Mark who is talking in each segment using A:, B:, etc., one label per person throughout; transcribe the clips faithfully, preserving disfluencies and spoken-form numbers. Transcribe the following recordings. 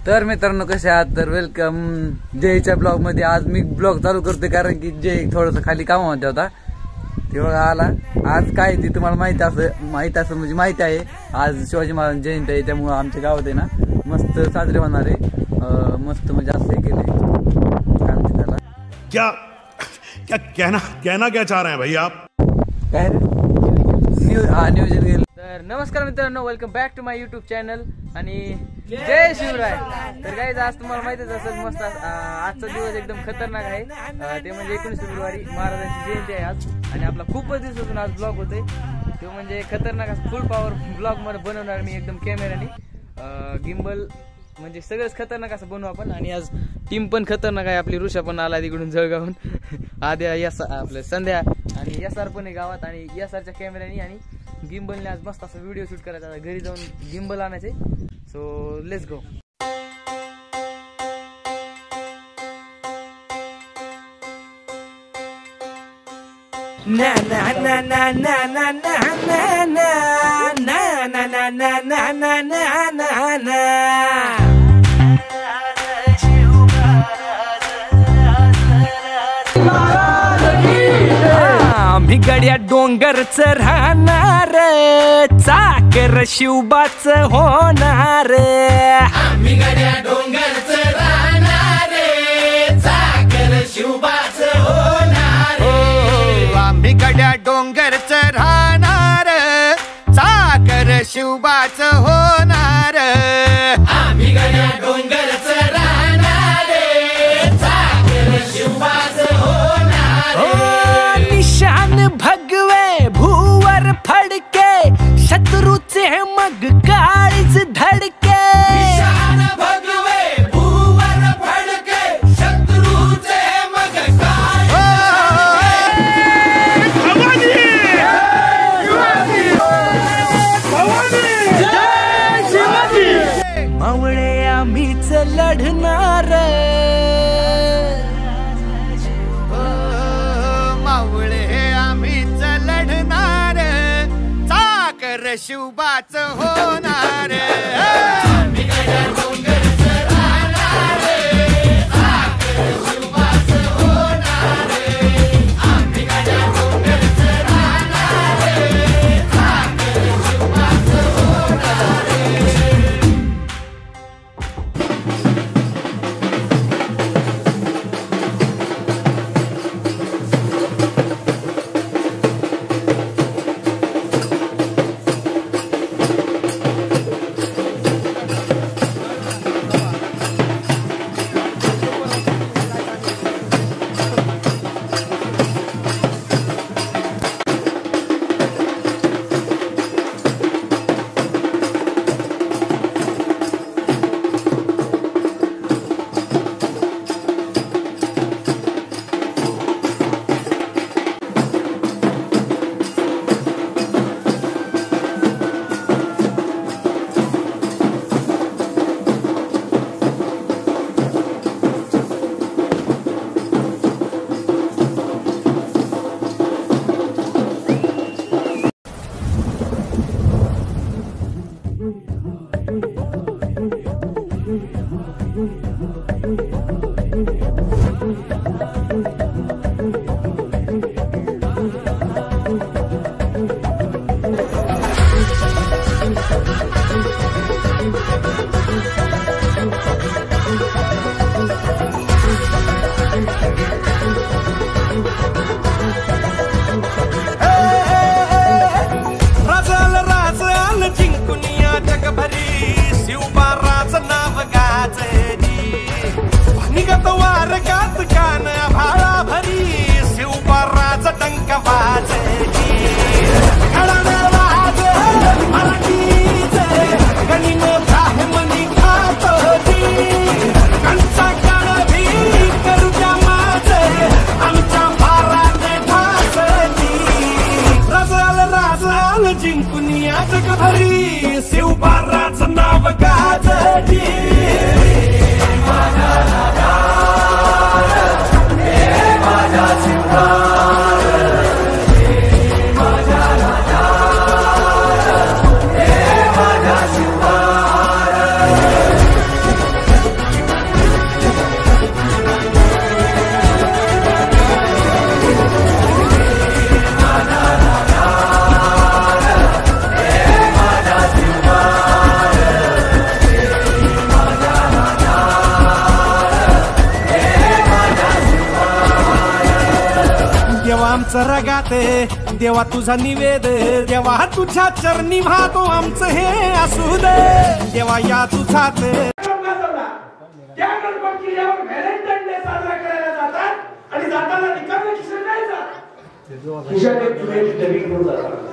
A: तर मित्रांनो कसे आहात, तर वेलकम जयच्या ब्लॉग मध्ये। आज मी ब्लॉग चालू करतोय कारण की जय थोडस खाली कामामध्ये होता, तेव्हा आला। आज काय ती तुम्हाला माहिती असं माहिती असं म्हणजे माहिती आहे, आज शिवाजी महाराज जयंती आहे, त्यामुळे आमच्या गावात आहे ना मस्त साजरे होणार आहे। मस्त म्हणजे असं हे केलंय, काय म्हणते त्याला,
B: क्या क्या कहना कहना क्या चाह रहे हैं भाई आप?
A: काय रे न्यू हा नियोजन केलं।
C: तर नमस्कार मित्रांनो, welcome back to my YouTube channel आणि जय शिवराय। तर गाईज आज तुम्हाला माहितीच असेल, मस्त आजचा दिवस एकदम खतरनाक आहे। ते म्हणजे एकोणीस फेब्रुवारी महाराजांची जयंती आहे आज, आणि आपला खूपच दिवसातून आज ब्लॉग होतोय। तो म्हणजे खतरनाक फुल पॉवर ब्लॉग मध्ये बनवणार मी, एकदम कॅमेराने गिम्बल म्हणजे सगळंच खतरनाक असं बनवू आपण। आणि आज टीम पण खतरनाक आहे, आपली ऋषा पण आला तिकडून जळगावून, आद्या यस आपलं संध्या आणि एस आर पण आहे गावात, आणि एस आरच्या कॅमेऱ्याने आणि गिम्बलने आज मस्त असं व्हिडिओ शूट करायचा, घरी जाऊन गिम्बल आणायचे। So let's go.
D: na na na na na na na na na na na na na na na na na आम्ही गड्या डोंगरच राहणार, चाकर शिवबाच होणार। आम्ही गड्या डोंगरच राहणार, चाकर शिवबाच होणार।
E: आम्ही गड्या डोंगरच राहणार, चाकर शिवबाच होणार।
D: आम्ही गड्या डोंगरच राहणार, चाकर शिवबाच होणार। निशान भगवे भूवर फडके, शत्रूचे मग काळीच धडके। निशान भगवे भूवर फडके, शत्रूचे मग मावळे आम्हीच लढणार,
E: मावळे आम्हीच लढणार, चाकर शिवबाच होणार।
D: रगात देवा तुझा निवेद देवा तुझ्या चरणी वाहतो आमचं हे असू दे देवा या तुझात
F: त्या गणपत किल्ल्यावर व्हॅलेंटाईन डे साजरा करायला जातात आणि जाताना रिकामे खिसे नाही जात खिशात एक जुन्याची डबी घेऊन जातात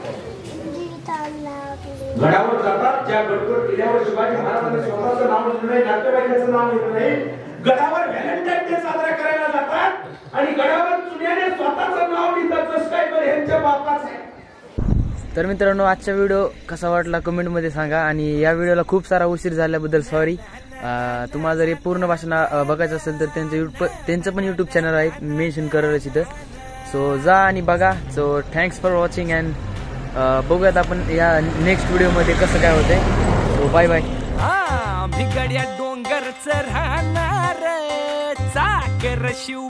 F: गडावर जातात ज्या गणपत किल्ल्यावर शिवाजी महाराजांनी स्वतःचं नाव लिहिलं नाही नातेवाईकाचं नाव लिहिलं नाही गडावर व्हॅलेंटाईन डे साजरा करायला जातात आणि गडावर चुन्याने स्वतःचं नाव लिहितात कसं काय बरं ह्यांच्या बापाचं आहे.
C: तर मित्रांनो आजचा व्हिडिओ कसा वाटला कमेंटमध्ये सांगा आणि या व्हिडिओला खूप सारा उशीर झाल्याबद्दल सॉरी. तुम्हाला जर हे पूर्ण भाषण बघायचं असेल तर त्यांचं युट्यूब त्यांचं पण यूट्यूब चॅनल आहे मेन्शन करेलच इथं. सो जा आणि बघा. So thanks for watching and बघूयात आपण या नेक्स्ट व्हिडिओमध्ये कसं काय होतंय. So bye bye.
D: हा भिगड्या डोंगरच राहणार चाकर शिव